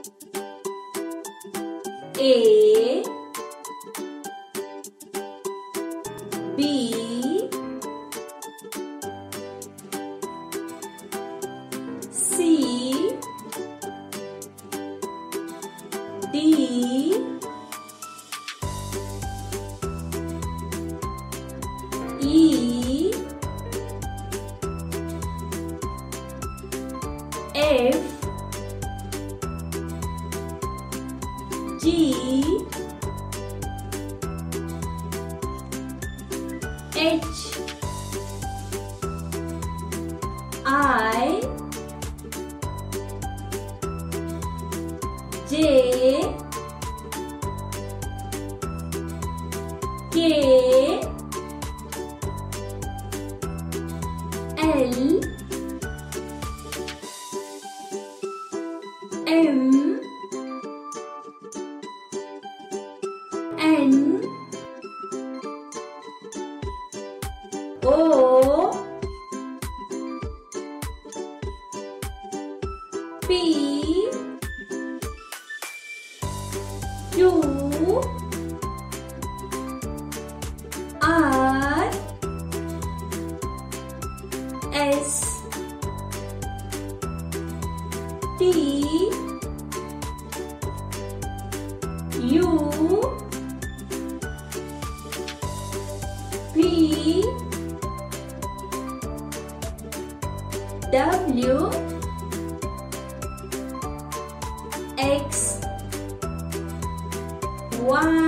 A B C D E F G H I J K L M N O P Q R S T U P W X Y